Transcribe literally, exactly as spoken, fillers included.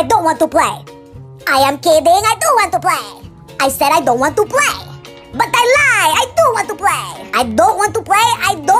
I don't want to play. I am kidding, I do want to play. I said I don't want to play. But I lie, I do want to play. I don't want to play, I